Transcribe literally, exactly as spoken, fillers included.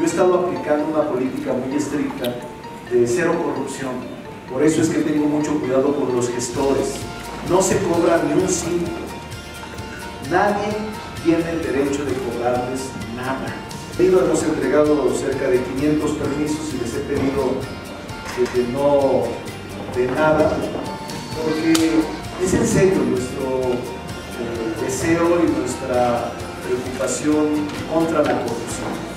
he estado aplicando una política muy estricta de cero corrupción. Por eso es que tengo mucho cuidado con los gestores. No se cobra ni un cinco. Nadie tiene el derecho de cobrarles nada. Hemos entregado cerca de quinientos permisos y les he pedido que, que no de nada, porque es en serio nuestro eh, deseo y nuestra preocupación contra la corrupción.